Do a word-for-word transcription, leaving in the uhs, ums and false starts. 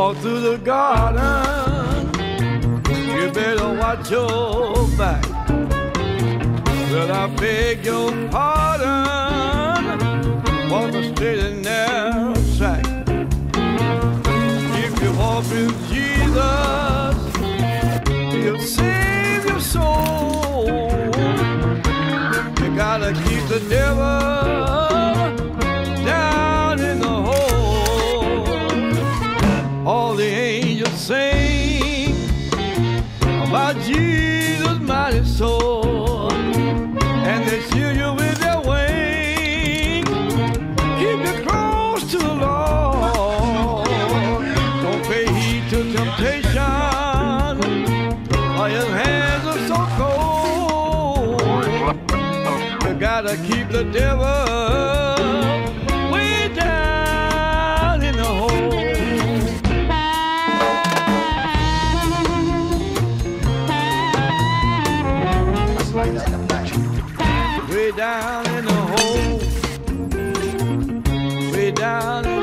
walk through the garden, you better watch your back. Well, I beg your pardon, walk a straight and narrow track. If you walk with Jesus, he'll save your soul. You gotta keep the devil down in the hole. All the angels sing about Jesus' mighty soul, and they shield you with their wings, keep you close to the Lord. Don't pay heed to temptation, or your hands are so cold. You gotta keep the devil way down in the hole. Way down in the hole, way down in